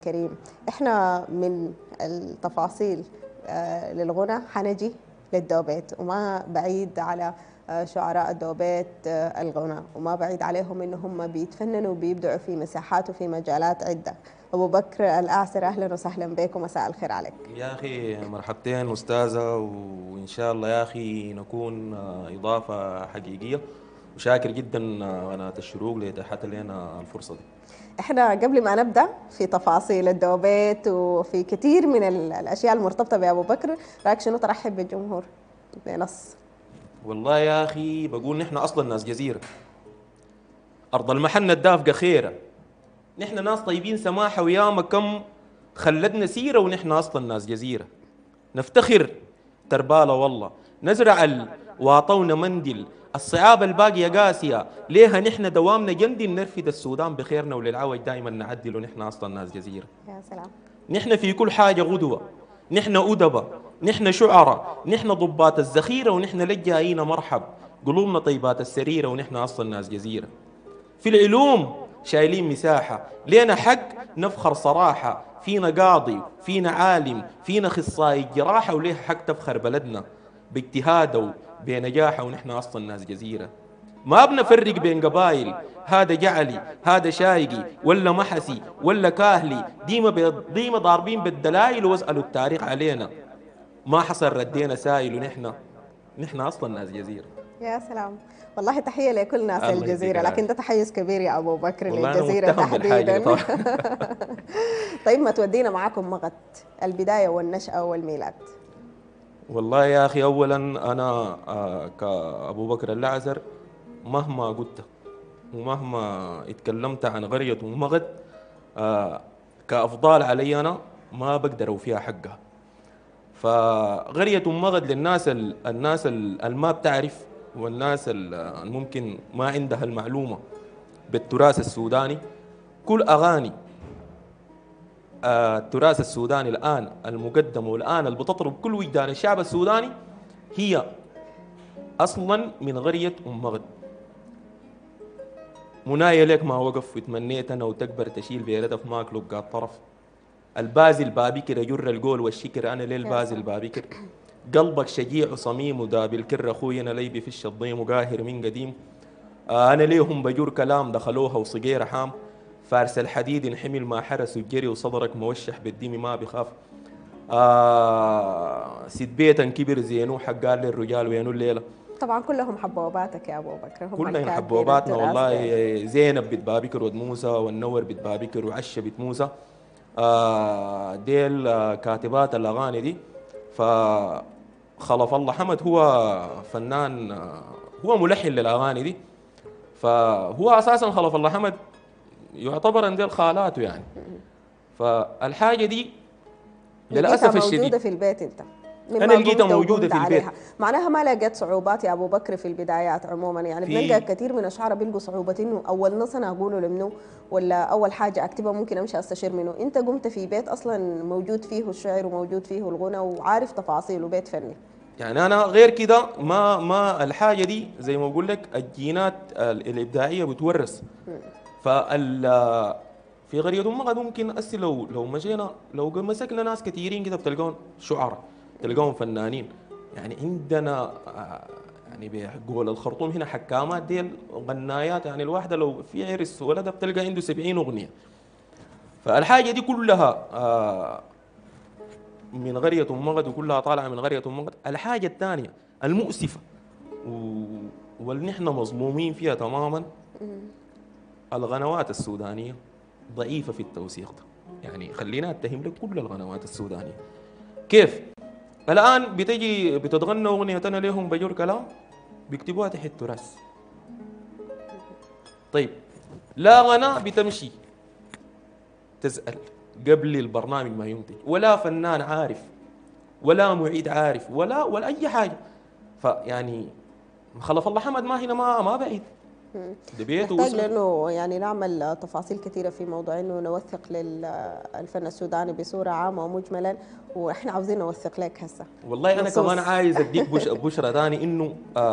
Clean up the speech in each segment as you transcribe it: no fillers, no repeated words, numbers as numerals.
الكريم، احنا من التفاصيل للغنى حنجي للدوبيت، وما بعيد على شعراء الدوبيت الغنى، وما بعيد عليهم ان هم بيتفننوا وبيبدعوا في مساحات وفي مجالات عده. ابو بكر الأعسر، اهلا وسهلا بك ومساء الخير عليك. يا أخي مرحبتين أستاذة، وإن شاء الله يا أخي نكون إضافة حقيقية، وشاكر جدا قناة الشروق لإتاحت لنا الفرصة دي. احنا قبل ما نبدا في تفاصيل الدوبيت وفي كثير من الاشياء المرتبطه بابو بكر، رايك شنو ترحب بالجمهور بنص؟ والله يا أخي بقول نحن أصلا ناس جزيرة، أرض المحنة الدافقة خيرة، نحن ناس طيبين سماحة، وياما كم خلدنا سيرة، ونحن أصلا ناس جزيرة نفتخر تربالة والله، نزرع واطونا مندل، الصعاب الباقية قاسية ليها، نحن دوامنا جندل، نرفد السودان بخيرنا، وللعوج دائما نعدل، ونحن أصلا ناس جزيرة. يا سلام. نحن في كل حاجة غدوة، نحن أدبة، نحن شعراء، نحن ضباط الذخيرة، ونحن للجايين مرحب، قلوبنا طيبات السريرة، ونحن أصلا ناس جزيرة. في العلوم شايلين مساحة، لينا حق نفخر صراحة، فينا قاضي، فينا عالم، فينا اخصائي جراحة، وليه حق تفخر بلدنا باجتهاده وبنجاحه، ونحن أصلا ناس جزيرة. ما بنفرق بين قبائل، هذا جعلي، هذا شايقي، ولا محسي، ولا كاهلي، ديما ضاربين بالدلائل، واسألوا التاريخ علينا، ما حصل ردينا سايل، ونحن أصلا ناس جزيرة. يا سلام، والله تحية لكل ناس الله يديك الجزيرة، لكن العافية. ده تحيز كبير يا أبو بكر والله أنا للجزيرة متهم بالحاجة دي تحديدا. طبعا. طيب ما تودينا معاكم مغت، البداية والنشأة والميلاد. والله يا أخي أولا أنا كأبو بكر الأعزر، مهما قلت ومهما اتكلمت عن قرية مغد كأفضال علي، أنا ما بقدر أوفيها حقها. فقرية مغد للناس ما بتعرف، والناس الممكن ما عندها المعلومة بالتراث السوداني، كل أغاني التراث السوداني الآن المقدمة، والآن اللي بتطرب كل وجدان الشعب السوداني، هي أصلا من قرية مغد. منايا لك ما وقف، وتمنيت أنا وتكبر تشيل بيردف ماك لقى الطرف، البازل بابكر جر القول والشكر، أنا ليل يا بازل سلام. بابكر، قلبك شجيع وصميم وداب الكر، أخوي أنا ليبي في الشضيم وقاهر من قديم، أنا ليهم بجور كلام دخلوها وصقير حام، فارس الحديد انحمل ما حرس الجري، وصدرك موشح بالدم ما بخاف، سيد بيتا كبر زينو حق قال للرجال وينو الليلة. طبعا كلهم حبوباتك يا أبو بكر، هم كلنا الكاتبين حبوباتنا التراث والله، ديل. زينب بنت بابكر ود موسى، والنور بنت بابكر، وعشة بنت موسى، ديل كاتبات الأغاني دي. فخلف الله حمد هو فنان، هو ملحن للأغاني دي، فهو أساسا خلف الله حمد يعتبر عند خالاته يعني. فالحاجة دي لقيتها للأسف الشديد موجودة في البيت أنت أنا مما لقيتها قمت موجودة وقمت في البيت. عليها، معناها ما لقيت صعوبات يا أبو بكر في البدايات عموما؟ يعني بنلقى في كثير من الشعراء بيلقوا صعوبة إنه أول نص أنا أقوله لمنه، ولا أول حاجة أكتبها ممكن أمشي أستشير منه. أنت قمت في بيت أصلا موجود فيه الشعر وموجود فيه الغنى وعارف تفاصيله، بيت فني. يعني انا غير كده، ما الحاجه دي زي ما اقول لك الجينات الابداعيه بتورث. فال في قريه مغد ممكن لو مشينا، لو مسكنا ناس كثيرين كده بتلقون شعراء، تلقون فنانين، يعني عندنا يعني بقول الخرطوم هنا حكامات ديل غنايات، يعني الواحده لو في عرس ولدها بتلقى عنده 70 اغنيه. فالحاجه دي كلها من قرية مغد، وكلها طالعة من قرية مغد. الحاجة الثانية المؤسفة واللي نحن مظلومين فيها تماما، القنوات السودانية ضعيفة في التوثيق ده. يعني خلينا اتهم لك كل القنوات السودانية كيف الآن بتجي بتتغنى أغنية أنا ليهم بجور كلام، بيكتبوها تحت تراث. طيب لا غناء بتمشي تسأل قبل البرنامج ما ينتج، ولا فنان عارف، ولا معيد عارف، ولا اي حاجه. فيعني خلف الله حمد ما هنا ما بعيد، ده بيته نحتاج واسره. لأنه يعني نعمل تفاصيل كثيرة في موضوع إنه نوثق للفن السوداني بصورة عامة ومجملا، وإحنا عاوزين نوثق لك هسه والله انا كمان نصوص. عايز اديك بشرى ثاني، انه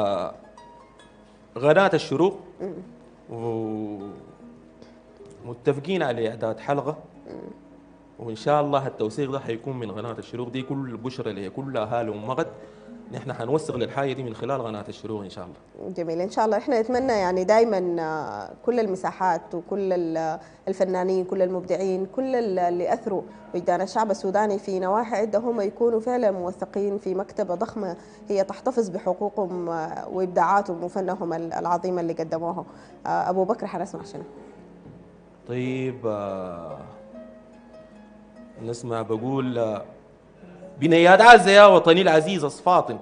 غناة الشروق ومتفقين على اعداد حلقه وإن شاء الله التوثيق ده حيكون من قناة الشروق دي. كل بشرة لكل أهالي مغد نحن حنوثق للحاجة دي من خلال قناة الشروق إن شاء الله. جميل، إن شاء الله. إحنا نتمنى يعني دائما كل المساحات وكل الفنانين، كل المبدعين، كل اللي أثروا وجدان الشعب السوداني في نواحي عدة هم يكونوا فعلا موثقين في مكتبة ضخمة هي تحتفظ بحقوقهم وإبداعاتهم وفنهم العظيم اللي قدموه. أبو بكر حنسمع شنو؟ طيب نسمع بقول بنياد عزة يا وطني العزيز أصفاطن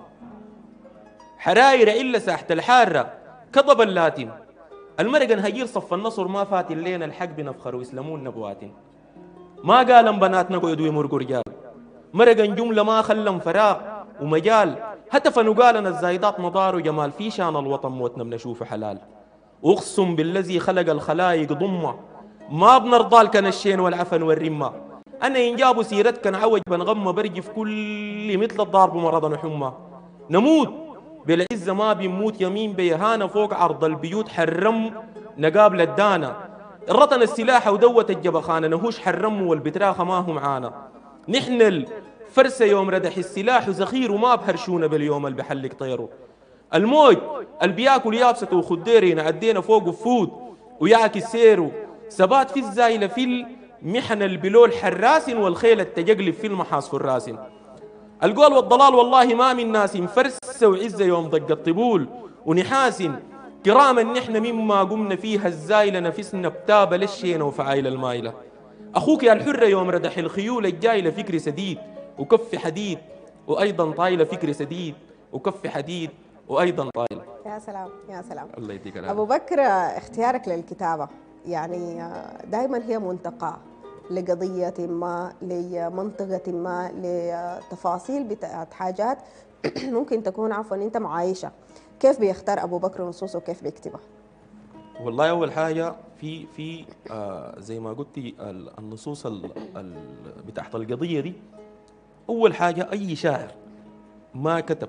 حراير إلا ساحة الحارة كضب اللاتن المرقن هجير صف النصر ما فات اللينا الحق بنفخر ويسلمون نبواتن ما قالن بناتنا قعدوا يمرقوا رجال مرقن جملة ما خلن فراغ ومجال هتف نقالنا الزايدات مضار وجمال في شان الوطن موتنا بنشوف حلال أقسم بالذي خلق الخلايق ضمة ما بنرضى الكنشين والعفن والرمة أنا إن جابوا سيرتك نعوج بنغمة برجف كل مثل الضارب مرضا وحمى نموت بالعزة ما بنموت يمين بيهانة فوق عرض البيوت حرم نقابل الدانة رطن السلاح ودوة الجبخانة نهوش حرم والبتراخة ما هم معانا نحن الفرسة يوم ردح السلاح وزخير وما بهرشونا باليوم اللي بحلق طيره الموج اللي بياكل يابسته وخديرين عدينا فوق وفود ويعكس سيره ثبات في الزايلة في المحن البلول حراس والخيل التجقلب في المحاص فراس القول والضلال والله ما من ناس فرس وعزة يوم ضق الطبول ونحاس كراما نحن مما قمنا فيها الزايلة نفسنا بتابة للشينة وفعايل المايلة أخوك يا الحرة يوم ردح الخيول الجايلة فكر سديد وكف حديد وأيضا طايلة فكر سديد وكف حديد وأيضا طايلة. يا سلام يا سلام. الله يديك العافية. أبو بكر، اختيارك للكتابة يعني دائما هي منتقى لقضية ما، لمنطقة ما، لتفاصيل بتاعت حاجات ممكن تكون عفوا أنت معايشة. كيف بيختار أبو بكر نصوصه وكيف بيكتبها؟ والله أول حاجة في زي ما قلتي النصوص بتاعت القضية دي، أول حاجة أي شاعر ما كتب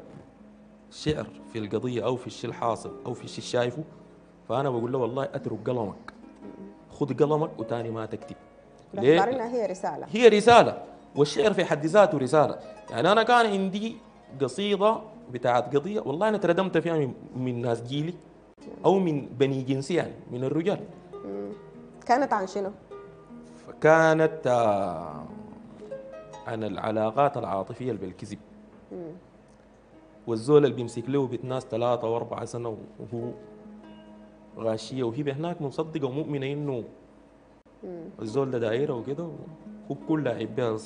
شعر في القضية أو في الشيء الحاصل أو في الشيء شايفه، فأنا بقول له والله أترك قلمك، خذ قلمك وتاني ما تكتب. باعتبار انها هي رسالة. هي رسالة، والشعر في حد ذاته رسالة. يعني أنا كان عندي قصيدة بتاعت قضية والله أنا تردمت فيها من ناس جيلي أو من بني جنسي، يعني من الرجال. كانت عن شنو؟ كانت عن العلاقات العاطفية اللي بالكذب، والزول اللي بيمسك له بيت ناس 3 و4 سنة وهو غاشية وهي هناك مصدقة ومؤمنة إنه الزول ده دايرة وكده وهو كل لاعب بيها.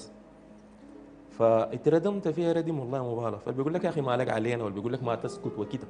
فاتردمت فيها ردم والله مبالغ. فبيقول لك يا أخي مالك علينا، ولا بيقول لك ما تسكت وكده.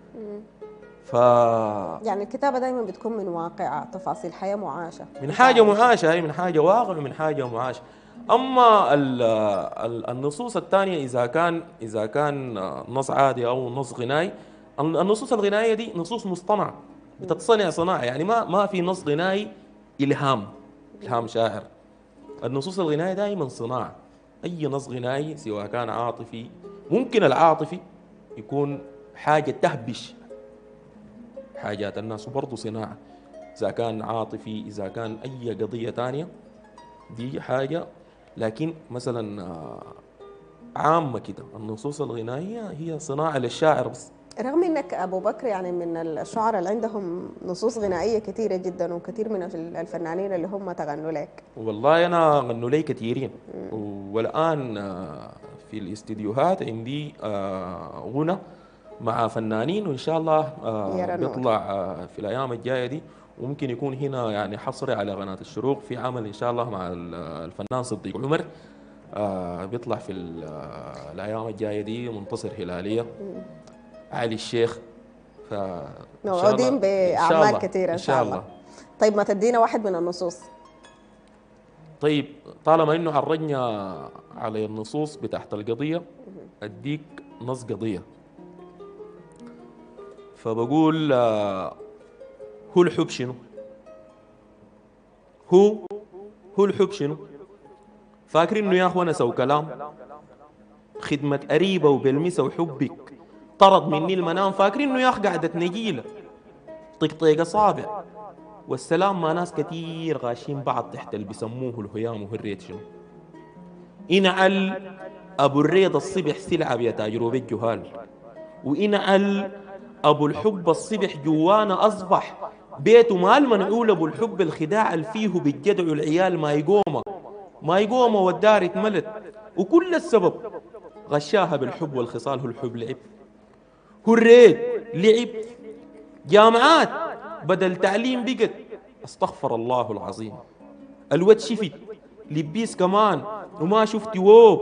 يعني الكتابة دائما بتكون من واقع، تفاصيل حياة معاشة، من حاجة معاشة، هي من حاجة واقع ومن حاجة معاشة. أما النصوص الثانية إذا كان نص عادي أو نص غنائي، النصوص الغنائية دي نصوص مصطنعة بتتصنع صناعة، يعني ما في نص غنائي إلهام شاعر. النصوص الغنائية دائما صناعة. أي نص غنائي سواء كان عاطفي، ممكن العاطفي يكون حاجة تهبش حاجات الناس وبرضه صناعة. إذا كان عاطفي، إذا كان أي قضية تانية دي حاجة. لكن مثلا عامة كده النصوص الغنائية هي صناعة للشاعر بس. رغم انك ابو بكر يعني من الشعراء اللي عندهم نصوص غنائيه كثيره جدا، وكثير من الفنانين اللي هم تغنوا لك. والله انا غنوا لي كثيرين، والان في الاستديوهات عندي غنى مع فنانين، وان شاء الله بيطلع في الايام الجايه دي، وممكن يكون هنا يعني حصري على قناه الشروق في عمل ان شاء الله مع الفنان صديق عمر. بيطلع في الايام الجايه دي منتصر هلاليه، علي الشيخ. موعودين بأعمال كثيرة إن شاء الله. طيب ما تدينا واحد من النصوص؟ طيب طالما إنه عرجنا على النصوص بتاعت القضية، أديك نص قضية. فبقول هو الحب شنو؟ هو الحب شنو؟ فاكرين إنه يا أخوانا سو كلام خدمة قريبة وبلمسة وحبك طرد مني المنام. فاكرين انه يا اخ قعدت نجيله طقطيق اصابع والسلام، ما ناس كتير غاشين بعض تحت اللي بيسموه الهيام وهريت شنو. إنعل أبو الريض الصبح سلعة بتجربة الجهال، وإنعل أبو الحب الصبح جوانا أصبح بيته مال منعول. أبو الحب الخداع فيه بالجدع العيال ما يقوم والدار اتملت، وكل السبب غشاها بالحب والخصال. هو الحب لعب، هو الريد لعب. جامعات بدل تعليم بقت استغفر الله العظيم. الواد شفت لبيس كمان وما شفت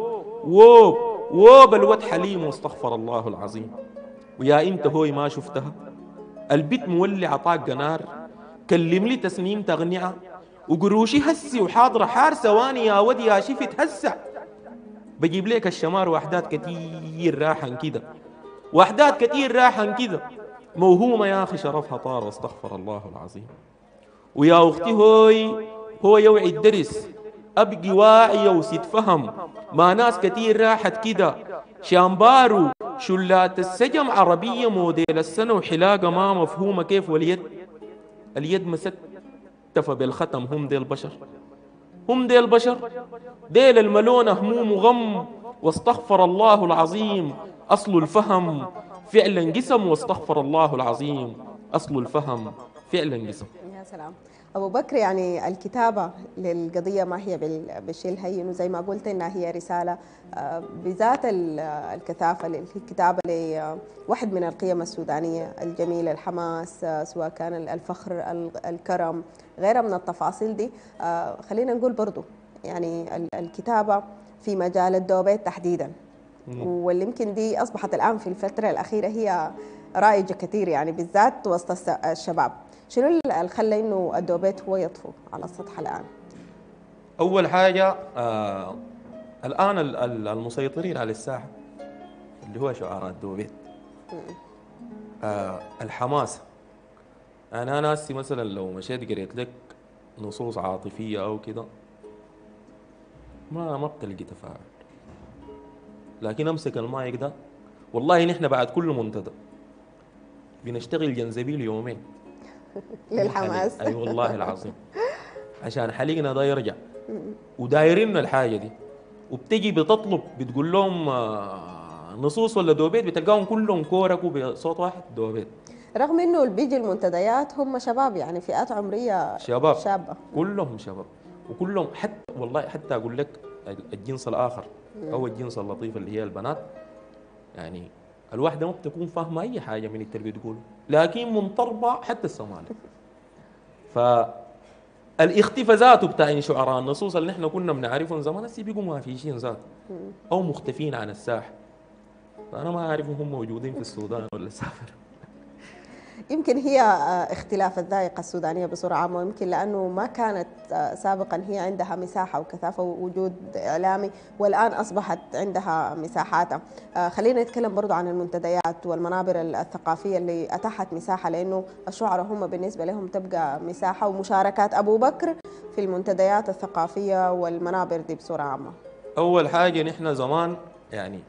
ووب الواد حليم واستغفر الله العظيم. ويا انت هوي ما شفتها، البيت مولع طاق نار، كلم لي تسنيم تغنيعة وقروشي هسي وحاضرة حار ثواني يا ودي يا شفت هسع. بجيب لك الشمار وحدات كتير راحن كده، وحدات كتير راحن كده، موهومة يا أخي شرفها طار واستغفر الله العظيم. ويا أختي هو يوعي الدرس أبقي واعية وست فهم، ما ناس كتير راحت كده. شامبارو شلات السجم عربية موديل السنة وحلاقة ما مفهومة كيف، اليد مستفى بالختم. هم ديل البشر، هم ديل البشر، ديل الملونة هموم وغم واستغفر الله العظيم. أصل الفهم فعلا قسم واستغفر الله العظيم. أصل الفهم فعلا قسم. يا سلام أبو بكر، يعني الكتابة للقضية ما هي بالشيء الهين، وزي ما قلت إنها هي رسالة بذات الكثافة للكتابة لواحد من القيم السودانية الجميلة، الحماس، سواء كان الفخر، الكرم، غيرها من التفاصيل دي. خلينا نقول برضو يعني الكتابة في مجال الدوبيت تحديدا، واللي يمكن دي أصبحت الآن في الفترة الأخيرة هي رائجة كثير، يعني بالذات وسط الشباب. شنو اللي خلى إنه الدوبيت هو يطفو على السطح الآن؟ أول حاجة الآن المسيطرين على الساحة اللي هو شعراء الدوبيت. الحماسة. أنا ناسي مثلا لو مشيت قريت لك نصوص عاطفية أو كده ما بتلقي تفاعل، لكن أمسك المايك ده والله نحن بعد كل منتدى بنشتغل جنزبيل يومين للحماس. أي والله العظيم عشان حليقنا ده يرجع، ودايرين الحاجة دي. وبتجي بتطلب بتقول لهم نصوص ولا دوبيت، بتلقاهم كلهم كوركوا بصوت واحد دوبيت، رغم انه اللي بيجي المنتديات هم شباب، يعني فئات عمريه شابه، كلهم شباب، وكلهم حتى والله حتى اقول لك الجنس الاخر او الجنس اللطيف اللي هي البنات، يعني الواحده ما بتكون فاهمه اي حاجه من اللي بتقوله، لكن منطربه حتى السمالة. فالاختفاء ذاته بتاع شعراء النصوص اللي نحن كنا بنعرفهم زمان هسه بيقوا ما في شيء ذاته او مختفين عن الساحه. فانا ما اعرف هم موجودين في السودان ولا سافر. يمكن هي اختلاف الذائقة السودانية بصورة عامة، ويمكن لأنه ما كانت سابقا هي عندها مساحة وكثافة ووجود إعلامي، والآن أصبحت عندها مساحاتها. خلينا نتكلم برضو عن المنتديات والمنابر الثقافية اللي أتاحت مساحة، لأنه الشعراء هم بالنسبة لهم تبقى مساحة، ومشاركات أبو بكر في المنتديات الثقافية والمنابر دي بصورة عامة. أول حاجة نحن زمان يعني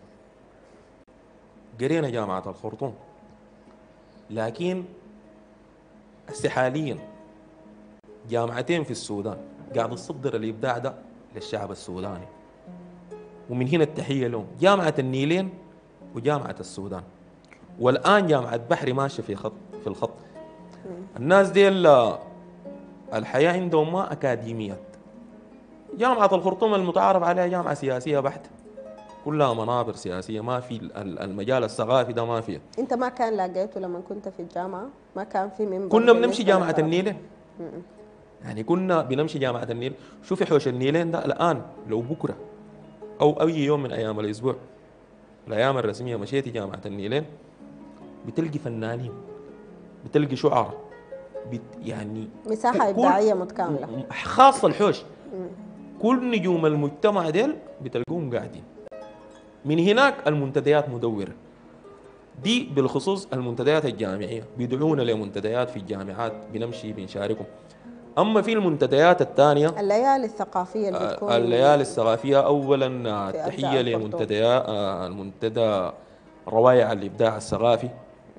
قرينا جامعة الخرطوم، لكن هسه حاليا جامعتين في السودان قاعد تصدر الإبداع ده للشعب السوداني، ومن هنا التحية لهم، جامعة النيلين وجامعة السودان، والآن جامعة بحري ماشية في الخط. الناس دي الحياة عندهم ما أكاديميات. جامعة الخرطوم المتعارف عليها جامعة سياسية بحتة، كلها منابر سياسية، ما في المجال الثقافي ده ما فيه. انت ما كان لقيته لما كنت في الجامعة؟ ما كان في منبر؟ كنا بنمشي جامعة النيلين، يعني كنا بنمشي جامعة النيل. شوفي حوش النيلين ده الآن لو بكرة أو أي يوم من أيام الأسبوع الأيام الرسمية مشيتي جامعة النيلين بتلقي فنانين، بتلقي شعراء، يعني مساحة إبداعية متكاملة خاصة الحوش. كل نجوم المجتمع ديل بتلقوهم قاعدين. من هناك المنتديات مدورة دي، بالخصوص المنتديات الجامعية بيدعونا لمنتديات في الجامعات بنمشي بنشاركهم. أما في المنتديات الثانية الليالي الثقافية اللي بتكون الليالي الثقافية، أولا تحية لمنتديات المنتدى روايع الإبداع الثقافي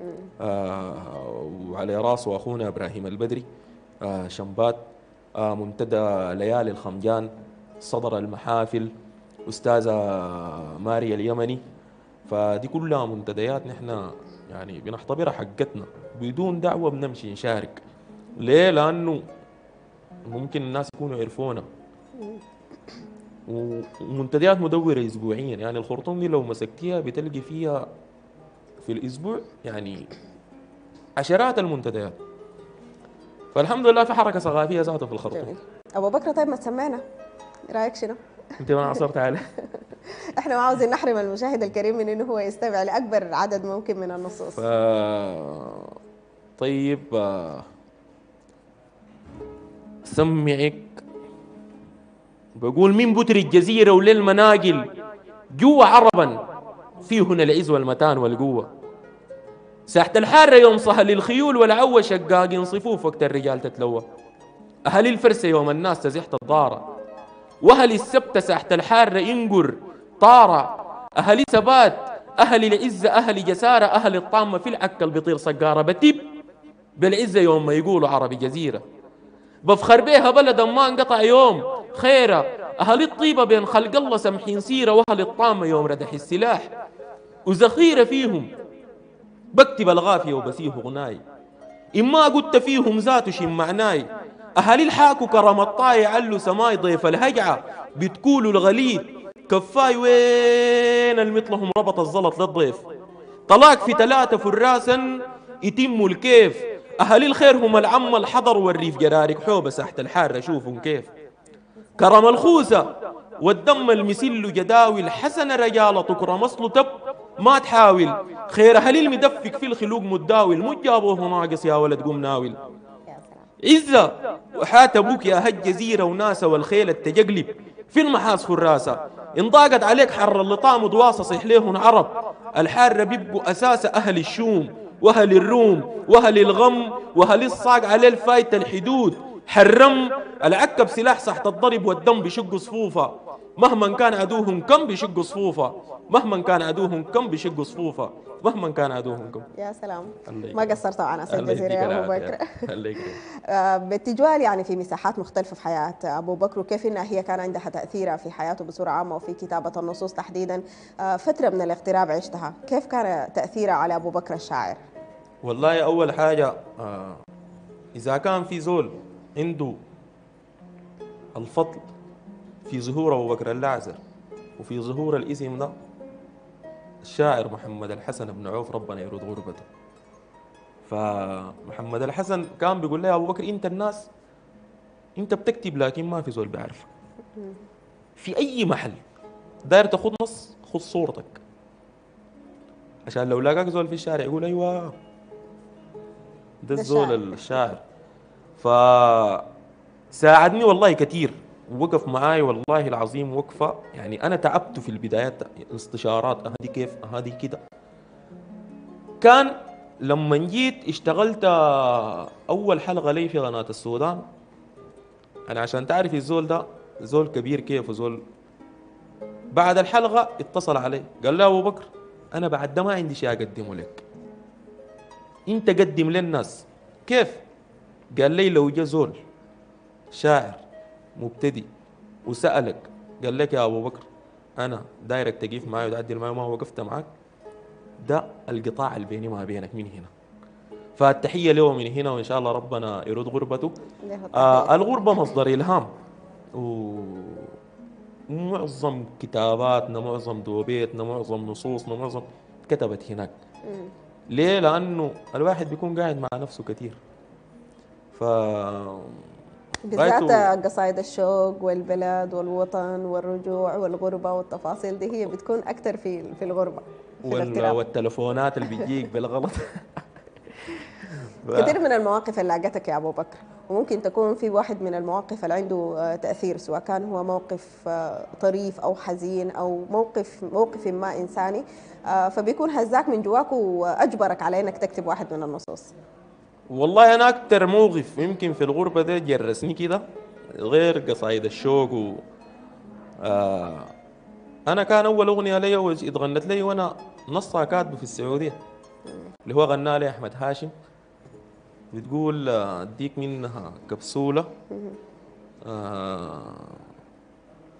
وعلى راسه أخونا إبراهيم البدري شمبات، منتدى ليالي الخمجان، صدر المحافل، أستاذة ماريا اليمني. فدي كلها منتديات نحن يعني بنعتبرها حقتنا، بدون دعوة بنمشي نشارك. ليه؟ لأنه ممكن الناس يكونوا يعرفونا. ومنتديات مدورة أسبوعيا، يعني الخرطوم دي لو مسكتيها بتلقي فيها في الأسبوع يعني عشرات المنتديات. فالحمد لله في حركة ثقافية ذاتها في الخرطوم. جميل. ابو بكر، طيب ما تسمعنا، رايك شنو؟ انت ما عصرت عليه؟ احنا ما عاوزين نحرم المشاهد الكريم من انه هو يستمع لاكبر عدد ممكن من النصوص. طيب سمعك. بقول من بتر الجزيرة وللمناقل جوا عربا فيهن العز والمتان والقوة. ساحة الحارة يوم صهل الخيول والعوة شقاقين صفوف وقت الرجال تتلوى. أهل الفرسة يوم الناس تزحت الضارة، وأهل السبت ساحة الحارة ينقر طارة. أهل ثبات أهل العزة أهل جسارة، أهل الطامة في العكل بطير صقارة بتب بالعزة يوم ما يقولوا عربي جزيرة. بفخر بيها بلدا ما انقطع يوم خيرة. أهل الطيبة بين خلق الله سمحين سيرة، وأهل الطامة يوم ردح السلاح وذخيرة فيهم بكتب الغافية وبسيه غناي. إما قلت فيهم ذات شم معناي. أهل الحاكو كرم الطاي علو سماي ضيف الهجعة بتقولوا الغليل كفاي وين المثلهم ربط الزلط للضيف. طلاق في ثلاثة فراسا يتم الكيف. أهل الخير هم العم الحضر والريف جرارك حوبة ساحة الحارة شوفهم كيف. كرم الخوسة والدم المسل جداول حسن رجالة تكرم أصل تب ما تحاول. خير أهل المدفك في الخلوق متداول مجابوه ناقص يا ولد قوم ناول. عزة وحات أبوك يا هج جزيرة وناسة والخيل التجقلب في المحاس فراسة. إن ضاقت عليك حر اللطام ضواصة صيح ليهن عرب. الحارة بيبقوا أساس أهل الشوم وأهل الروم وأهل الغم وأهل الصاق على الفايت الحدود. حرم العكب سلاح صحت الضرب والدم بشق صفوفة. مهما كان عدوهم كم بشق صفوفة. مهما كان عدوهم كم بشق صفوفة. مهما كان عدوهم كم. يا سلام، ما قصرت على سيد الله الجزيرة يديك يا أبو العافية. بكر. الله يكرمك. بالتجوال يعني في مساحات مختلفة في حياة أبو بكر، وكيف إنها هي كان عندها تأثيرها في حياته بصورة عامة وفي كتابة النصوص تحديدا. فترة من الاغتراب عشتها، كيف كان تأثيرها على أبو بكر الشاعر؟ والله أول حاجة إذا كان في زول عنده الفضل في ظهور أبو بكر الأعزر وفي ظهور الاسم ده، الشاعر محمد الحسن بن عوف ربنا يرد غربته. فمحمد الحسن كان بيقول لي يا أبو بكر أنت الناس أنت بتكتب لكن ما في زول بيعرفك. في أي محل داير تاخذ نص خذ صورتك، عشان لو لاقاك زول في الشارع يقول أيوة ده الزول الشاعر. فساعدني والله كثير ووقف معاي والله العظيم وقفة. يعني أنا تعبت في البدايات استشارات هذه كيف هذه كده. كان لما جيت اشتغلت أول حلقة لي في قناة السودان، أنا عشان تعرف الزول ده زول كبير كيف وزول. بعد الحلقة اتصل علي قال لي أبو بكر أنا بعد ده ما عندي شيء أقدمه لك، أنت قدم للناس. كيف؟ قال لي لو جا زول شاعر مبتدئ وسألك قال لك يا أبو بكر أنا دايرك تقيف معي وتعدل معي وما وقفت معك، ده القطاع اللي بيني ما بينك من هنا. فالتحية له من هنا وإن شاء الله ربنا يرد غربته. الغربة مصدر إلهام، ومعظم كتاباتنا معظم دوبيتنا معظم نصوصنا معظم كتبت هناك. ليه؟ لأنه الواحد بيكون قاعد مع نفسه كثير. ف بالذات قصائد الشوق والبلد والوطن والرجوع والغربة والتفاصيل دي هي بتكون أكثر في الغربة والتلفونات اللي بيجيك بالغلط. كثير من المواقف اللي لاقتك يا أبو بكر، وممكن تكون في واحد من المواقف اللي عنده تأثير، سواء كان هو موقف طريف أو حزين أو موقف ما إنساني، فبيكون هزاك من جواك وأجبرك على أنك تكتب واحد من النصوص. والله أنا أكتر موقف يمكن في الغربة ده جرسني كده غير قصايد الشوق أنا كان أول أغنية لي اتغنت لي وأنا نصها كاتبه في السعودية، اللي هو غنى لي أحمد هاشم. بتقول أديك منها كبسولة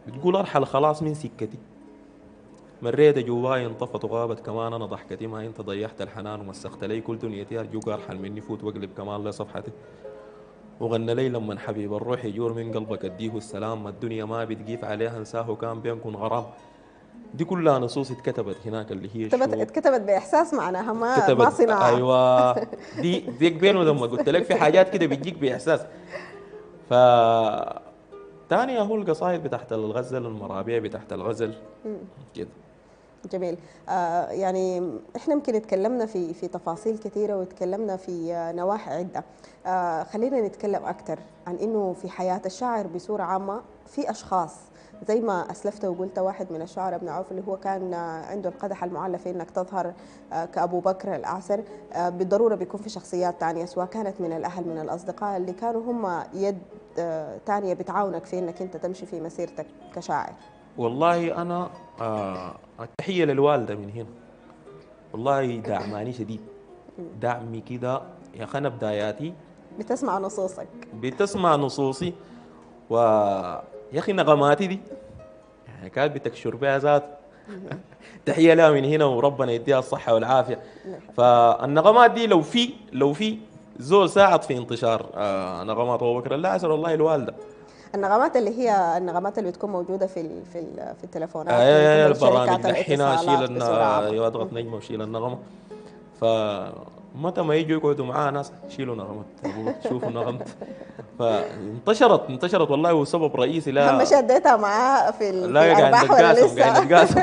بتقول ارحل خلاص من سكتي، مريت جواي انطفت وغابت كمان انا ضحكتي، ما انت ضيعت الحنان ومسخت لي كل دنيتي، ارجوك ارحل مني فوت واقلب كمان لصفحتي. وغنى لي لما حبيب الروح يجور من قلبك اديه السلام، ما الدنيا ما بتقيف عليها انساه وكان بينكم غرام. دي كلها نصوص اتكتبت هناك اللي هي الشوق. اتكتبت باحساس معناها، ما كتبت صناعه. ايوه. دي بينه لما قلت لك في حاجات كده بتجيك باحساس. ف تاني هو القصايد بتاعت الغزل، المرابيع بتاعت الغزل كده. جميل. يعني احنا يمكن اتكلمنا في تفاصيل كثيره، وتكلمنا في نواحي عده. خلينا نتكلم اكثر عن انه في حياه الشاعر بصوره عامه في اشخاص زي ما اسلفت وقلت، واحد من الشعراء ابن عوف اللي هو كان عنده القدح المعلى في انك تظهر كابو بكر الاعسر. بالضروره بيكون في شخصيات ثانيه، سواء كانت من الاهل من الاصدقاء اللي كانوا هم يد ثانيه بتعاونك في انك انت تمشي في مسيرتك كشاعر. والله انا التحيه للوالده من هنا، والله دعماني شديد، دعمي كده يا اخي. انا بداياتي بتسمع نصوصك. بتسمع نصوصي، و يا اخي نغماتي دي يعني كانت بتكشر بها ذات. تحيه لها من هنا وربنا يديها الصحه والعافيه. فالنغمات دي لو في زول ساعد في انتشار نغمات ابو بكر اللاعسر، والله الوالده. النغمات اللي هي النغمات اللي بتكون موجودة في التليفونات من قبل البرامج شركات دحين الاتصالات بصورة عامة. اضغط نجمه وشيل النغمه. فمتى ما يجوا يقعدوا معاه ناس شيلوا نغمه ابو بكر شوفوا نغمت. فانتشرت والله، وسبب رئيسي أهم لا. شيء اديتها معاه في لا قاعد الأرباح ولا نتقاسم لسه؟ قاعد نتقاسم.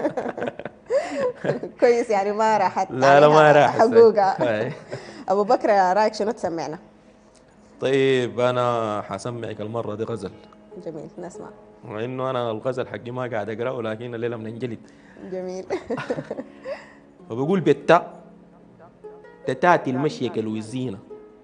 كويس، يعني ما راحت لا لا ما عليها راح هسه. حقوقها. أبو بكر رأيك شنو تسمعنا؟ طيب انا حسمعك المره دي غزل، جميل، نسمع. مع انه انا الغزل حقي ما قاعد اقراه، لكن الليله بننجلد. جميل. فبقول تتاتي المشية كالوزينة،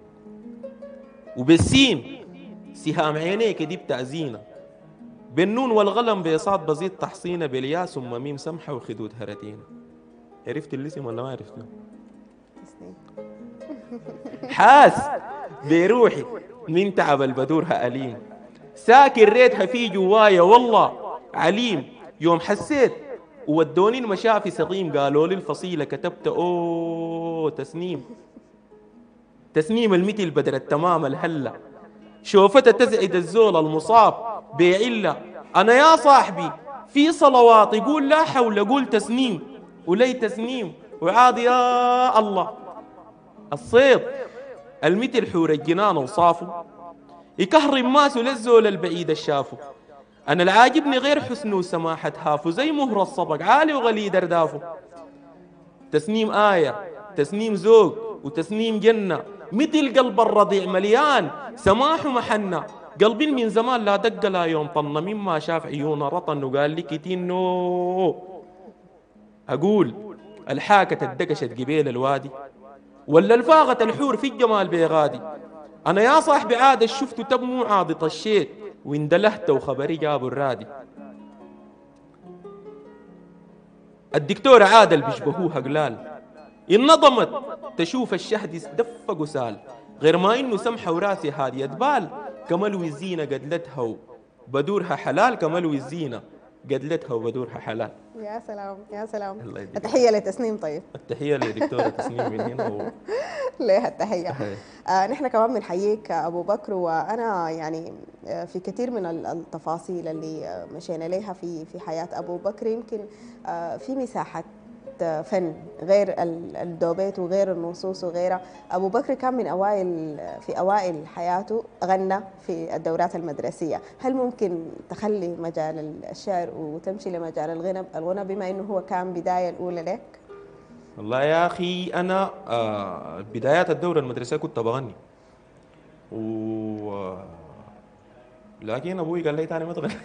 وبالسين سهام عينيك دي بتاع زينة، بالنون والغلم بيصاد بزيد تحصينة، بالياء ثم ميم سمحة وخدود هرتينة. عرفت الاسم ولا ما عرفته؟ تسليم. حاس بروحي من تعب البدورها أليم، ساكن ريتها في جوايا والله عليم. يوم حسيت وودوني المشافي سقيم، قالوا لي الفصيلة كتبت اوه تسنيم. تسنيم المثل بدر التمام الهلة، شوفتها تزعد الزول المصاب بعلة. أنا يا صاحبي في صلوات يقول لا حول، قول تسنيم ولي تسنيم وعاد يا الله. الصيد المثل حور الجنان وصافه، يكهرم ماسه للزول البعيد الشافه. أنا العاجبني غير حسنه وسماحة هافه، زي مهر الصبق عالي وغليد أردافه. تسنيم آية، تسنيم زوج، وتسنيم جنة، مثل قلب الرضيع مليان سماح ومحنة. قلبي من زمان لا دق لا يوم طن، مما شاف عيون رطن وقال لي كتين نو. أقول الحاكة الدقشت قبيل الوادي، ولا الفاغة الحور في الجمال بيغادي. أنا يا صاحبي عاد شفت تبمو عاد طشيت، واندلهت وخبري جابوا الرادي. الدكتور عادل بيشبهوها قلال، انضمت تشوف الشهد يدفق وسال، غير ما انه سمحه وراسي هادية بال. كملو الزينة قدلتها وبدورها حلال، كملو الزينة قدلتها وبدورها حلال. يا سلام يا سلام. الله يديك التحية لتسنيم. طيب، التحية لدكتورة تسنيم من هنا ليه التحية. نحن كمان بنحييك أبو بكر، وأنا يعني في كثير من التفاصيل اللي مشينا لها في حياة أبو بكر، يمكن في مساحة فن غير الدوبيت وغير النصوص وغيرها. أبو بكر كان من في أوائل حياته غنى في الدورات المدرسية. هل ممكن تخلي مجال الشعر وتمشي لمجال الغنى بما أنه هو كان بداية الأولى لك؟ والله يا أخي أنا بدايات الدورة المدرسية كنت بغني، و لكن أبوي قال لي تاني ما تغني.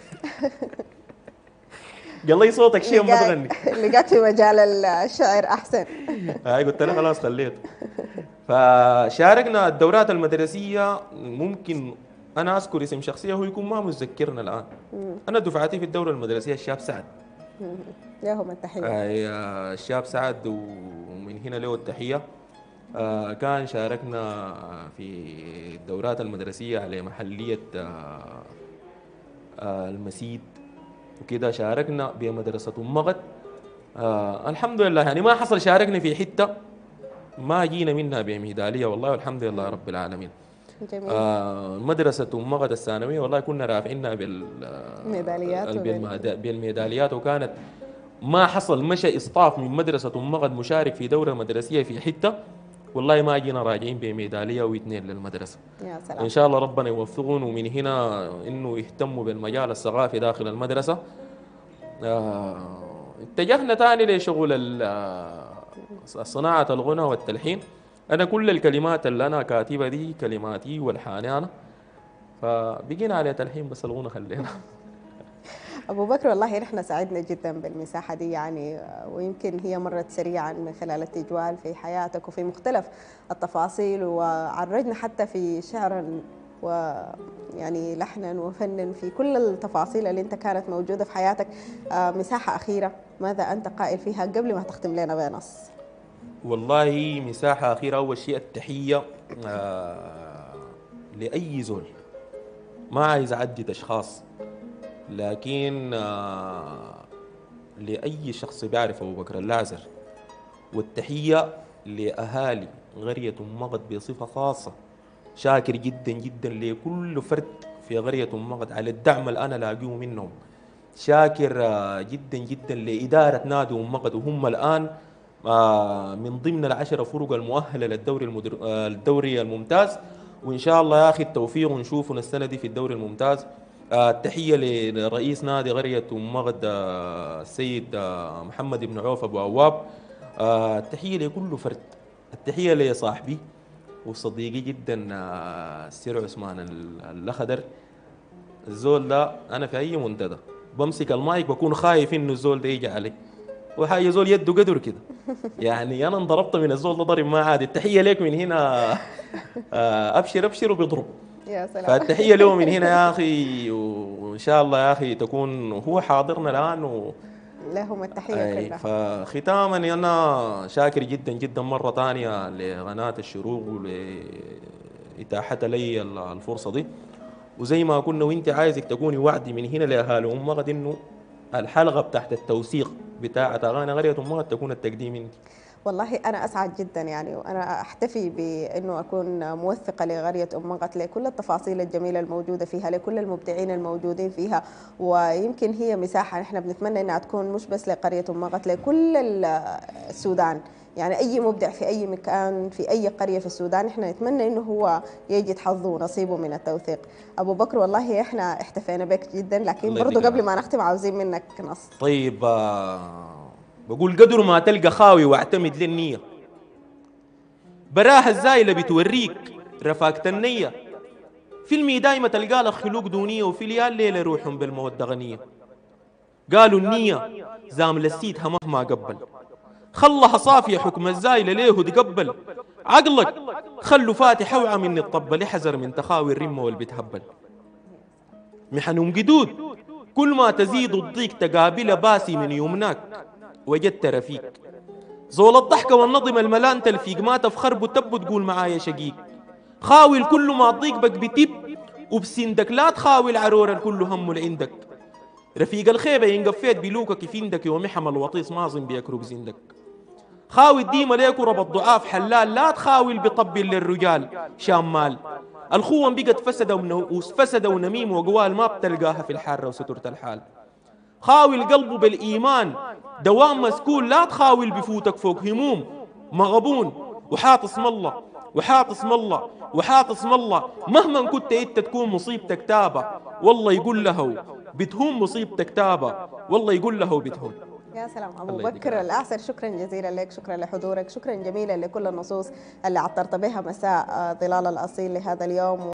قال لي صوتك شيء ما تغني. لقيت في مجال الشعر أحسن. هاي قلت له خلاص خليته. فشاركنا الدورات المدرسية. ممكن أنا أذكر اسم شخصية هو يكون ما متذكرنا الآن. أنا دفعتي في الدورة المدرسية الشاب سعد. لهم التحية. الشاب سعد، ومن هنا له التحية. كان شاركنا في الدورات المدرسية على محلية المسيد وكده شاركنا بمدرسة مغد. الحمد لله، يعني ما حصل شاركنا في حتة ما جينا منها بميدالية والله، والحمد لله رب العالمين. جميل. مدرسة مغد الثانوية والله كنا رافعينها ميداليات بالميداليات، وكانت ما حصل مشى إصطاف من مدرسة مغد مشارك في دورة مدرسية في حتة والله ما جينا راجعين بميدالية واثنين للمدرسة. يا إن سلام. شاء الله ربنا يوفقهم، ومن هنا إنه يهتموا بالمجال الثقافي داخل المدرسة. اتجهنا تاني لشغل صناعة الغنى والتلحين. أنا كل الكلمات اللي أنا كاتبها دي كلماتي والحاني أنا، فبقينا على تلحين بس الغنى خلينا. أبو بكر والله نحن سعدنا جدا بالمساحة دي يعني، ويمكن هي مرت سريعا من خلال التجوال في حياتك وفي مختلف التفاصيل، وعرجنا حتى في شعرا ويعني لحنا وفنا في كل التفاصيل اللي انت كانت موجودة في حياتك. مساحة أخيرة ماذا أنت قائل فيها قبل ما تختم لنا بنص؟ والله مساحة أخيرة، أول شيء التحية لأي زول، ما عايز أعدد أشخاص، لكن لأي شخص بيعرف أبو بكر اللاعزر، والتحية لأهالي قرية مغد بصفة خاصة. شاكر جدا جدا لكل فرد في قرية مغد على الدعم اللي أنا لاقيه منهم. شاكر جدا جدا لإدارة نادي مغد، وهم الآن من ضمن العشرة فرق المؤهلة الدوري الممتاز، وإن شاء الله يا أخي التوفيق ونشوفنا السنة دي في الدوري الممتاز. التحية لرئيس نادي قرية مغد السيد محمد بن عوف أبو عواب. التحية لكل فرد، التحية لصاحبي وصديقي جدا السير عثمان الأخضر. الزول ده أنا في أي منتدى بمسك المايك بكون خايف إنه الزول ده يجي علي، وحاجة زول يده قدر كده. يعني أنا انضربت من الزول ده ضرب ما عادي. التحية ليك من هنا أبشر أبشر وبيضرب. يا سلام. فالتحية له من هنا يا أخي، وإن شاء الله يا أخي تكون هو حاضرنا الآن لهم التحية كلها. فختاما أنا شاكر جدا جدا مرة ثانية لقناة الشروق ولإتاحة لي الفرصة دي. وزي ما كنا وانت عايزك تكوني وعدي من هنا لأهالي أم غد إنه الحلقة بتاعت التوثيق بتاعت أغاني قرية أم غد تكون التقديم انت. والله أنا أسعد جدا يعني، وأنا أحتفي بأنه أكون موثقة لقرية أم غد لكل التفاصيل الجميلة الموجودة فيها، لكل المبدعين الموجودين فيها. ويمكن هي مساحة نحن بنتمنى أنها تكون مش بس لقرية أم غد، لكل السودان. يعني أي مبدع في أي مكان في أي قرية في السودان نحن نتمنى أنه هو يجد حظه ونصيبه من التوثيق. أبو بكر والله إحنا احتفينا بك جدا، لكن برضو قبل ما نختم عاوزين منك نص. طيب بقول قدر ما تلقى خاوي واعتمد للنية، براها الزايلة بتوريك رفاقة النية، فيلمي دايما تلقى لك خلوق دونية، وفي ليال ليلة روحهم بالمودة غنية. قالوا النية زام لسيتها مهما قبل، خلها صافية حكم الزايلة ليه تقبل. عقلك خلوا فاتح اوعى من الطبل، احذر من تخاوي الرمة والبتهبل. محنهم قدود كل ما تزيد الضيق تقابل باسي من يمناك، وجدت رفيق زول الضحكة والنظم الملان تلفيق، ما تفخر بتب تقول معايا شقيق. خاول كل ما الضيق بك بتب وبسندك، لا تخاوي العرور الكل هم عندك. رفيق الخيبة ينقفيت بلوكا كيف عندك، ومحم الوطيس مازن بيكرب زندك. خاوي الديمة ليك ورب الضعاف حلال، لا تخاول بطبل للرجال شامال. الخوة بقت فسد ونميم وقوال، ما بتلقاها في الحارة وسترة الحال. خاول قلبه بالإيمان دوام مسكون، لا تخاول بفوتك فوق هموم مغبون. وحاط اسم الله وحاط اسم الله وحاط اسم الله، مهما كنت انت تكون مصيبتك تابة والله يقول له بتهم، مصيبتك تابة والله يقول له بتهم. يا سلام أبو بكر الأعسر، شكرا جزيلا لك، شكرا لحضورك، شكرا جميلا لكل النصوص اللي عطرت بها مساء ظلال الأصيل لهذا اليوم.